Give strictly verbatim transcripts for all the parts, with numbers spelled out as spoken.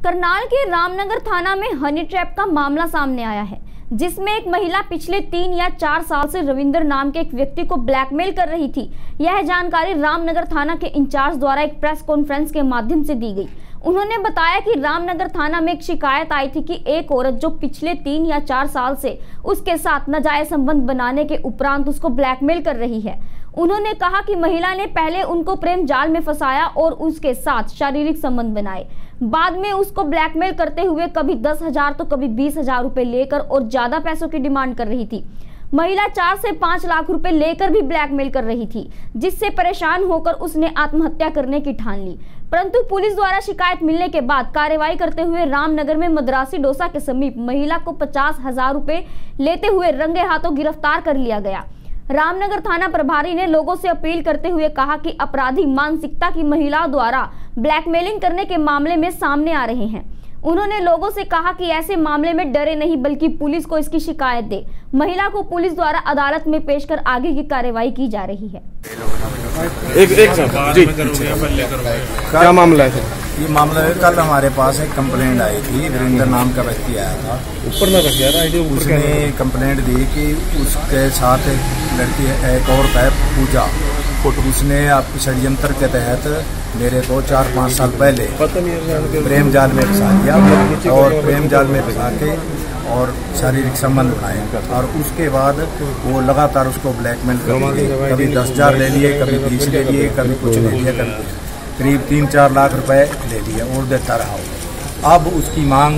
करनाल के रामनगर थाना में हनी ट्रैप का मामला सामने आया है, जिसमें एक महिला पिछले तीन या चार साल से रविंदर नाम के एक व्यक्ति को ब्लैकमेल कर रही थी। यह जानकारी रामनगर थाना के इंचार्ज द्वारा एक प्रेस कॉन्फ्रेंस के माध्यम से दी गई। उन्होंने बताया कि रामनगर थाना में एक शिकायत आई थी कि एक औरत जो पिछले तीन या चार साल से उसके साथ नाजायज संबंध बनाने के उपरांत उसको ब्लैकमेल कर रही है। उन्होंने कहा कि महिला ने पहले उनको प्रेम जाल में फंसाया और उसके साथ शारीरिक संबंध बनाए, बाद में उसको ब्लैकमेल करते हुए कभी दस हजार तो कभी बीस हजार रुपए लेकर और ज्यादा पैसों की डिमांड कर रही थी। महिला चार से पांच लाख रुपए लेकर भी ब्लैकमेल कर रही थी, जिससे परेशान होकर उसने आत्महत्या करने की ठान ली। परंतु पुलिस द्वारा शिकायत मिलने के बाद कार्रवाई करते हुए रामनगर में मद्रासी डोसा के समीप महिला को पचास हजार रुपए लेते हुए रंगे हाथों गिरफ्तार कर लिया गया। रामनगर थाना प्रभारी ने लोगों से अपील करते हुए कहा कि अपराधी मानसिकता की महिलाओं द्वारा ब्लैकमेलिंग करने के मामले में सामने आ रहे हैं। उन्होंने लोगों से कहा कि ऐसे मामले में डरे नहीं, बल्कि पुलिस को इसकी शिकायत दे। महिला को पुलिस द्वारा अदालत में पेश कर आगे की कार्रवाई की जा रही है। एक एक जी क्या मामला है? ये मामला है, कल हमारे पास एक कंप्लेंट आई थी। वीरेंद्र नाम का व्यक्ति आया था, ऊपर ना रख यार, उसने कंप्लेंट दी कि उसके साथ एक लड़की एक और है पूजा, उसने आपकी षड्यंत्र के तहत मेरे को चार पाँच साल पहले प्रेम जाल में फंसा दिया और प्रेम जाल में फंसा के और शारीरिक संबंध बनाए और उसके बाद वो लगातार उसको ब्लैकमेल कर लिए। कभी दस हजार ले लिए, कभी बीस ले लिए, कभी कुछ ले लिया, कभी करीब तीन चार लाख रुपए ले लिए और देता रहा। अब उसकी मांग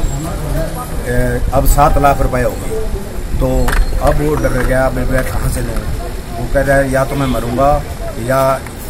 अब सात लाख रुपए हो गई, तो अब वो डर गया, मैं कहाँ से लूँ। वो कह रहा है या तो मैं मरूंगा या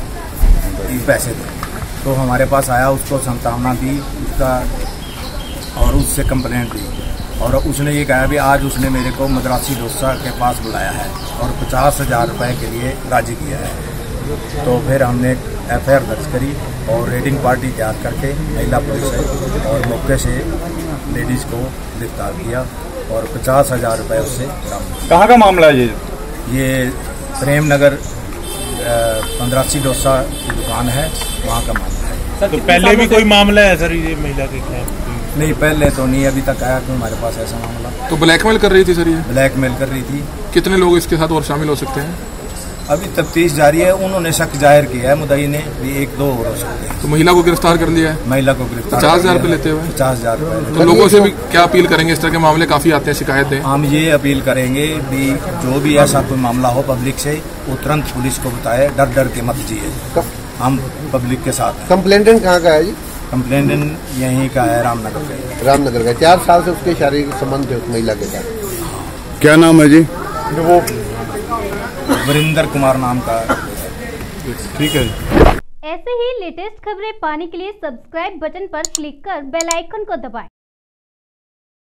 पैसे दो। तो हमारे पास आया, उसको संतावना दी उसका और उससे कंप्लेंट दी और उसने ये कहा भी आज उसने मेरे को मद्रासी डोसा के पास बुलाया है और पचास हजार रुपये के लिए राजी किया है। तो फिर हमने एफ आई आर दर्ज करी और रेडिंग पार्टी तैयार करके महिला पुलिस है और मौके से लेडीज़ को गिरफ्तार किया और पचास हजार रुपये उससे कहाँ का मामला है? ये ये प्रेम नगर पंद्रासी डोसा की दुकान है, वहाँ का मामला है। सर, तो पहले भी कोई मामला है सर ये महिला के खिलाफ? नहीं, पहले तो नहीं अभी तक आया कि हमारे पास ऐसा मामला। तो ब्लैकमेल कर रही थी सर? ये ब्लैकमेल कर रही थी। कितने लोग इसके साथ और शामिल हो सकते हैं? अभी तफ्तीश जारी है। उन्होंने शक जाहिर किया है, मुद्दई ने भी एक दो और हो सकते हैं। तो महिला को गिरफ्तार कर लिया है? महिला को गिरफ्तार पचास हजार रुपये लेते हुए? पचास हजार रुपये। तो लोगों से भी क्या अपील करेंगे? इस तरह के मामले काफी आते हैं, शिकायत दें। हम ये अपील करेंगे भी जो भी ऐसा कोई मामला हो पब्लिक से, वो तुरंत पुलिस को बताए, डर डर के मत जिए। हम पब्लिक के साथ। कंप्लेंटेंट कहाँ का है जी? कंप्लेंटेंट यहीं का है, रामनगर का। रामनगर का। चार साल से उसके शारीरिक संबंध थे उस महिला के साथ। क्या नाम है जी? वो वीरेंद्र कुमार नाम का। ठीक है। ऐसे ही लेटेस्ट खबरें पाने के लिए सब्सक्राइब बटन पर क्लिक कर बेल आइकन को दबाएं।